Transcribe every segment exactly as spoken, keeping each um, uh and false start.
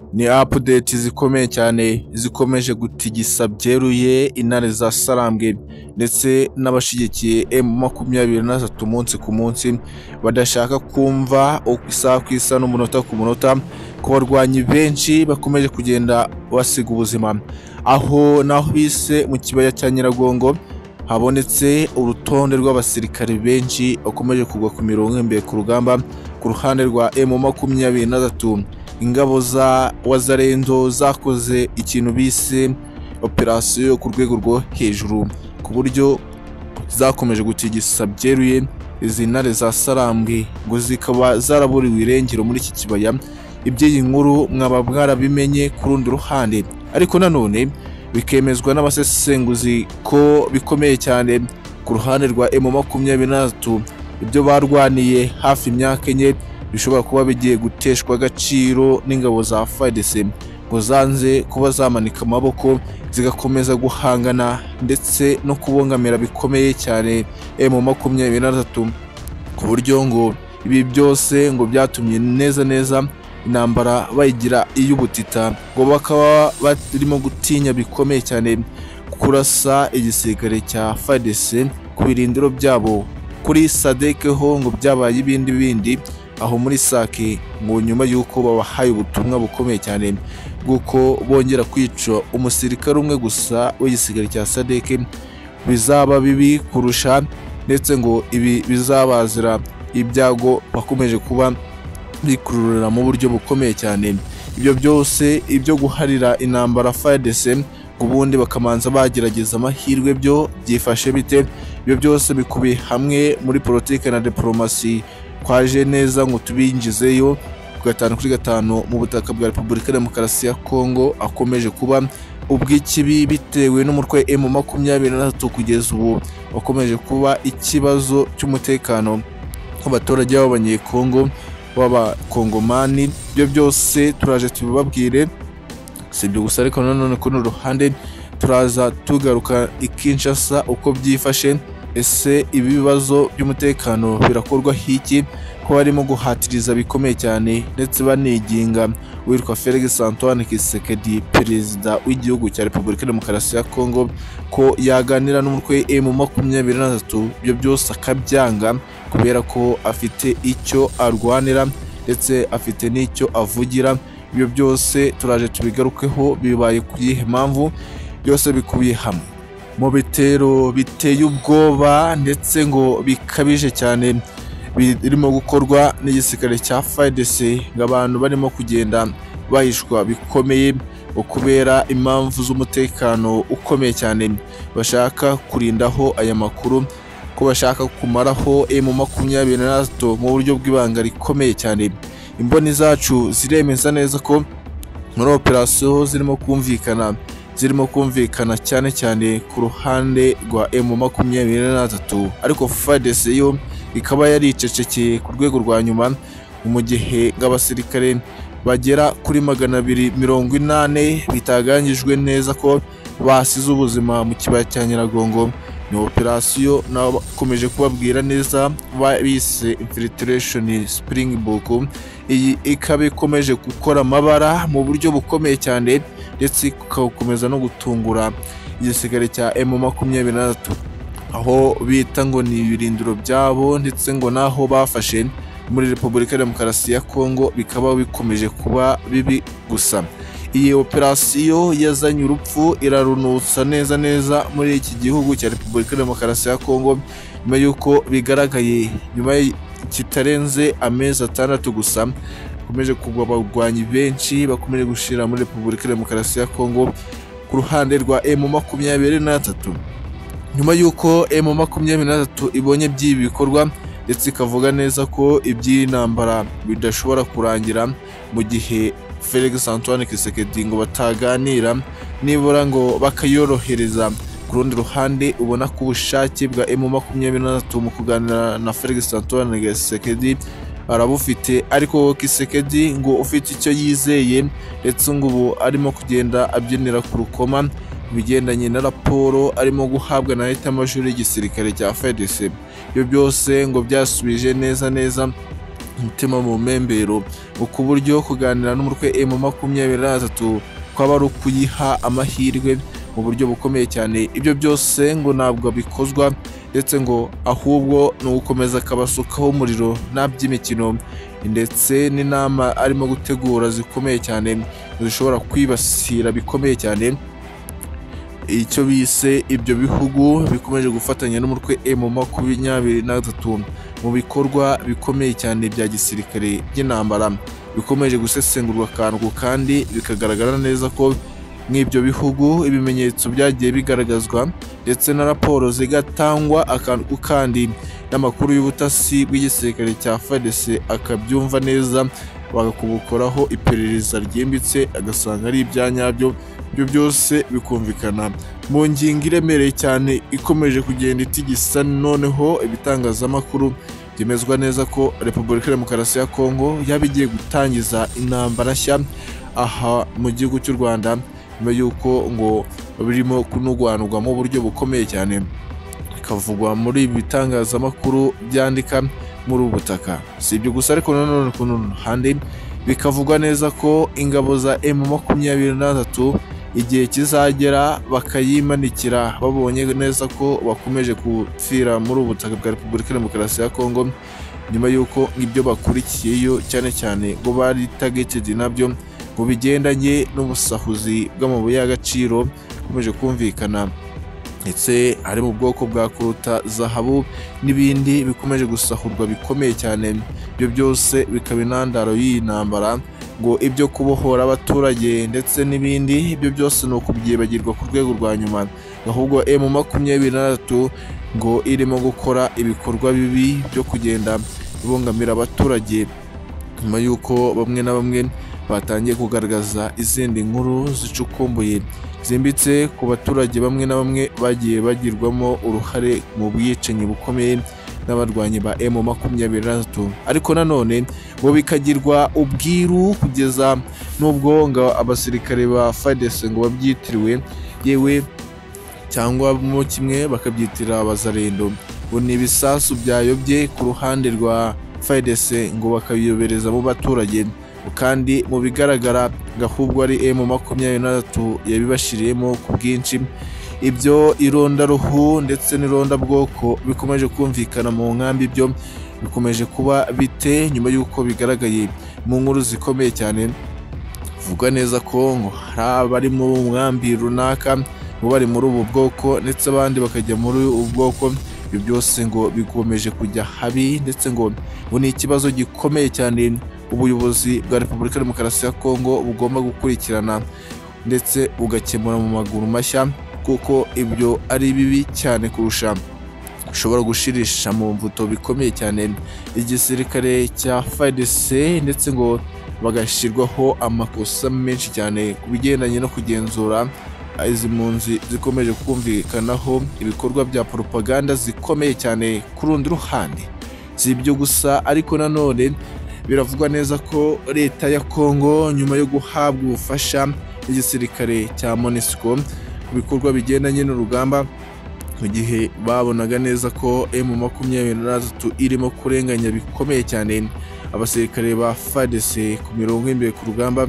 ni update zikomeye cyane zikomeje gutigisa byeruye intare za Sarambwe ndetse n'abashigikiye M makumyabiri na gatatu umunsi ku munsi badashaka kumva isaha ku isaha n'umunota ku munota ko barwanyi benshi bakomeje kugenda basiga ubuzima, aho naho bise mu kibaya cya Nyiragongo habonetse urutonde rw'abasirikare benshi bakomeje kugwa ku mirongo imbere ku rugamba ku ruhande rwa M makumyabiri na gatatu. Ingabo za wazarendo zakoze ikintu bise operation ku rwego rwo hejuru ku buryo zakomeje gutigisa byeruye izi ntare za Sarambwe ngo zikaba zaraburiwe irengero muri iki kibaya. Iby'iyi nkuru mwaba bwarabimenye ku rundi ruhande, ariko nanone bikemezwa n'abasesenguzi ko bikomeye cyane ku ruhande rwa M makumyabiri na gatatu. Ibyo barwaniye hafi imyaka enye bishobora kuba bigiye guteshwa agaciro n'ingabo za F A R D C ngo zanze kuba zamanika amaboko zigakomeza guhangana ndetse no kubongamira bikomeye cyane M makumyabiri na gatatu, ku buryo ngo ibi byose ngo byatumye neza neza intambara bayigira iy'ubutita, ngo bakaba barimo gutinya bikomeye cyane kurasa igisirikare cya F A R D C ku birindiro byabo. Kuri Sadek ho ngo byabaye ibindi bindi, aho muri Sake ngo nyuma yuko babahaye ubutumwa bukomeye cyane bw'uko bongera kwica umusirikare umwe gusa w'igisirikare cya Sadek bizaba bibi kurusha, ndetse ngo ibi bizabazira ibyago bakomeje kuba bikururira mu buryo bukomeye cyane. Ibyo byose ibyo guharira intambara F A R D C ubundi bakamanza bagerageza amahirwe byo byifashe bite. Ibyo byose bikubiye hamwe muri politike na diplomasi kwaje neza ngo tubinjizeyo gatanu kuri gatanu mu butaka bwa Repubulika ya Demokarasi ya Kongo akomeje kuba ubw'ikibi bitewe n'umutwe M makumyabiri na gatatu. Kugeza ubu wakomeje kuba ikibazo cy'umutekano w'abaturage b'abanyekongo b'abakongomani. Ibyo byose turaje tubibabwire, si ibyo gusa ariko nanone ku ruhande turaza tugaruka ikinshasa uko byifashe. Ese ibi bibazo by'umutekano birakorwa hiki ko barimo guhatiriza bikomeye cyane ndetse baniginga witwa Felix Antoine Tshisekedi, perezida w'igihugu cya Repubulika ya Demokarasi ya Kongo, ko yaganira n'umutwe M makumyabiri na gatatu. Ibyo byose akabyanga kubera ko afite icyo arwanira ndetse afite n'icyo avugira. Ibyo byose turaje tubigarukeho bibaye kuyihe mpamvu, byose bikubiye hamwe mu bitero biteye ubwoba ndetse ngo bikabije cyane birimo gukorwa n'igisirikare cya F A R D C, ngo abantu barimo kugenda bahishwa bikomeye kubera impamvu z'umutekano ukomeye cyane bashaka kurindaho aya makuru, ko bashaka kumaraho M makumyabiri na gatatu mu buryo bw'ibanga rikomeye cyane. Imboni zacu ziremeza neza ko muri operation zirimo kumvikana zirimo kumvikana cyane cyane ku ruhande rwa M makumyabiri na gatatu, ariko F A R D C yo ikaba yaricecekeye ku rwego rwa nyuma mu gihe ng'abasirikare bagera kuri magana abiri mirongo inane bitagangijwe neza ko basize ubuzima mu kibaya cya Nyiragongo. Ni operation nakomeje kubabwira neza bise infiltration Springbok. Iyi ikaba ikomeje gukora amabara mu buryo bukomeye cyane ndetse ikakomeza no gutungura igisirikare cya M makumyabiri na gatatu, aho bita ngo ni ibirindiro byabo ndetse ngo naho bafashe muri Repubulika ya Demokarasi ya Kongo bikaba bikomeje kuba bibi gusa. Iyi operation yazanye urupfu irarunutsa neza neza muri iki gihugu cya Repubulika ya Demokarasi ya Kongo, nyuma yuko bigaragaye nyuma kitarenze amezi atandatu gusa bakomeje kugwa abagwanyi benshi bakomeje gushira muri Repubulika ya Demokarasi ya Kongo ku ruhande rwa M makumyabiri na gatatu. Nyuma yuko M makumyabiri na gatatu ibonye by'ibi bikorwa ndetse ikavuga neza ko iby'intambara bidashobora kurangira mu gihe Felix Antoine Tshisekedi ngo bataganira nibura ngo bakayorohereza. Ku rundi ruhande ubona ko ubushake bwa M makumyabiri na gatatu mu kuganira na Felix Antoine Tshisekedi arabufite, ariko Tshisekedi ngo ufite icyo yizeye ndetse ngo ubu arimo kugenda abyinira ku rukoma bigendanye na raporo arimo guhabwa na leta y'amajuri y'igisirikare cya F A R D C. Ibyo byose ngo byasubije neza neza umutima mu membero ku buryo kuganira n'umutwe M makumyabiri na gatatu kwaba ari ukuyiha amahirwe mu buryo bukomeye cyane. Ibyo byose ngo ntabwo bikozwa ndetse ngo ahubwo ni ugukomeza akabasukaho umuriro nta by'imikino ndetse n'inama arimo gutegura zikomeye cyane zishobora kwibasira bikomeye cyane icyo bise ibyo bihugu bikomeje gufatanya n'umutwe M makumyabiri na gatatu mu bikorwa bikomeye cyane bya gisirikare by'intambara bikomeje gusesengurwa akantu kandi bikagaragara neza ko nk'ibyo bihugu ibimenyetso byagiye bigaragazwa ndetse na raporo zigatangwa akantu kandi n'amakuru y'ubutasi bw'igisirikare cya F A R D C akabyumva neza bagakubukoraho iperereza ryimbitse agasanga ari ibyanyabyo. Ibyo byose bikumvikana mu ngingo iremereye cyane ikomeje kugenda itigisa. Noneho ibitangazamakuru byemezwa neza ko Repubulika ya Demokarasi ya Kongo yabigiye gutangiza intambara nshya aha mu gihugu cy'u Rwanda nyuma y'uko ngo birimo kunugwanurwa mu buryo bukomeye cyane bikavugwa muri ibi bitangazamakuru byandika muri ubu butaka. Si ibyo gusa ariko nanone ku ruhande bikavugwa neza ko ingabo za M makumyabiri na gatatu igihe kizagera bakayimanikira babonye neza ko bakomeje gupfira muri ubu butaka bwa Repubulika ya Demokarasi ya Kongo nyuma y'uko ibyo bakurikiyeyo cyane cyane ngo bari targeted nabyo ngo bigendanye n'ubusahuzi bw'amabuye y'agaciro bikomeje kumvikana ndetse ari mu bwoko bwa kuruta zahabu n'ibindi bikomeje gusahurwa bikomeye cyane. Ibyo byose bikaba intandaro y'iyi ntambara ngo ibyo kubohora abaturage ndetse n'ibindi ibyo byose ni ukubyibagirwa ku rwego rwa nyuma, ahubwo M makumyabiri na gatatu ngo irimo gukora ibikorwa bibi byo kugenda ibungamira abaturage nyuma y'uko bamwe na bamwe batangiye kugaragaza izindi nkuru zicukumbuye zimbitse ku baturage bamwe na bamwe bagiye bagirwamo uruhare mu bwicanyi bukomeye n'abarwanyi ba M makumyabiri na gatatu. Ariko nanone bo bikagirwa ubwiru kugeza n'ubwo ngo abasirikare ba F A R D C ngo babyitiriwe yewe cyangwa mu kimwe bakabyitira abazarendo ngo ni ibisasu byayobye ku ruhande rwa F A R D C ngo bakabiyobereza mu baturage kandi mu bigaragara gahubwo ari M makumyabiri na gatatu yabibashiriyemo ku bwinshi. Ibyo ironda ruhu ndetse n'ironda bwoko bikomeje kumvikana mu nkambi byo bikomeje kuba bite nyuma y'uko bigaragaye mu nkuru zikomeye cyane vuga neza ko ngo hari abari mu nkambi runaka ngo bari muri ubu bwoko ndetse abandi bakajya muri ubu bwoko. Ibyo byose ngo bikomeje kujya habi ndetse ngo ngo ni ikibazo gikomeye cyane ubuyobozi bwa Repubulika ya Demokarasi ya Kongo bugomba gukurikirana ndetse bugakemura mu maguru mashya kuko ibyo ari bibi cyane kurusha ushobora gushirisha mu mvuto bikomeye cyane igisirikare cya F A R D C ndetse ngo bagashirwaho amakosa menshi cyane ku bigendanye no kugenzura izi mpunzi zikomeje kumvikanaho ibikorwa bya propaganda zikomeye cyane ku rundi ruhande. Si ibyo gusa ariko nanone biravugwa neza ko leta ya Kongo nyuma yo guhabwa ubufasha n'igisirikare cya MONUSCO ku bikorwa bigendanye n'urugamba mu gihe babonaga neza ko M makumyabiri na gatatu irimo kurenganya bikomeye cyane abasirikare ba F A R D C ku mirongo imbere ku rugamba,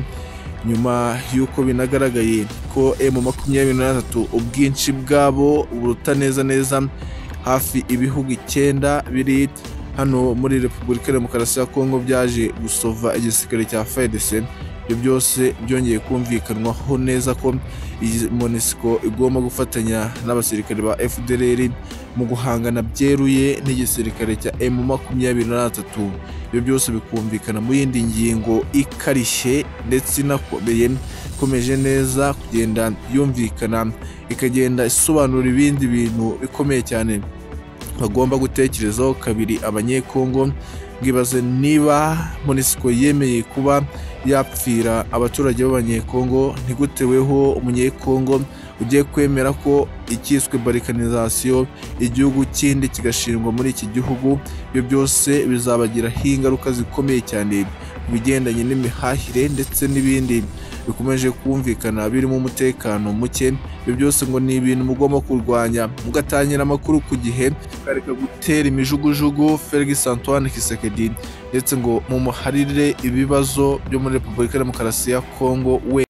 nyuma y'uko binagaragaye ko M makumyabiri na gatatu ubwinshi bwabo buruta neza neza hafi ibihugu icyenda biri hano muri Repubulika ya Demokarasi ya Kongo byaje gusova igisirikare cya F A R D C. Ibyo byose byongeye kumvikanwaho neza ko MONUSCO igomba gufatanya n'abasirikare ba F D L R mu guhangana byeruye n'igisirikare cya M makumyabiri na gatatu. Ibyo byose bikumvikana mu yindi ngingo ikarishye ndetse inakomeye ikomeje neza kugenda yumvikana ikagenda isobanura ibindi bintu bikomeye cyane bagomba gutekerezaho kabiri abanyekongo. Ngibaze niba MONUSCO yemeye kuba yapfira abaturage b'abanyekongo ntiguteweho umunyekongo ugiye kwemera ko ikiswe balkanization igihugu kindi kigashingwa muri iki gihugu. Ibyo byose bizabagiraho ingaruka zikomeye cyane bigendanye n'imihahire ndetse n'ibindi bikomeje kumvikana birimo umutekano muke. Ibyo byose ngo ni ibintu mugomba kurwanya, mugatangira amakuru ku gihe, kareka gutera imijugujugu Felix Antoine Tshisekedi ndetse ngo mumuharire ibibazo byo muri Repubulika ya Demokarasi ya Kongo we